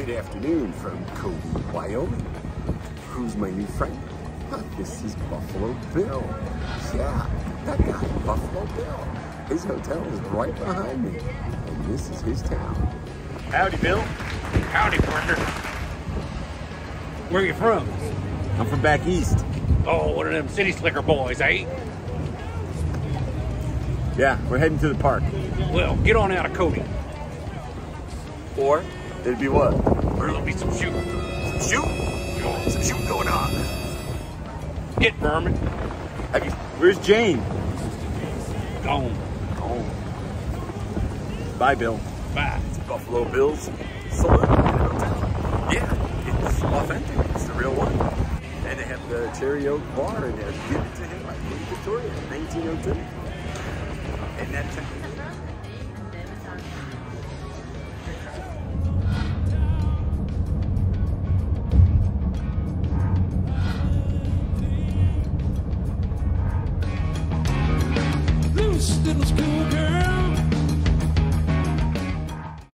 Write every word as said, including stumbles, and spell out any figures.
Good afternoon from Cody, Wyoming. Who's my new friend? Huh, this is Buffalo Bill. Yeah, that guy, Buffalo Bill. His hotel is right behind me, and this is his town. Howdy, Bill. Howdy, partner. Where you from? I'm from back east. Oh, one of them city slicker boys, eh? Yeah, we're heading to the park. Well, get on out of Cody. Or, it'd be what? Or there'll be some shooting. Some shooting? Some shooting going on. Get vermin. Have you, where's Jane? Gone. Oh, Bye, Bill. Bye. it's Buffalo Bill's Saloon and Hotel. Yeah, it's authentic. It's the real one. And they have the Cherry Oak Bar in there. Give it to him by Queen Victoria in nineteen oh two. And that town. Little school.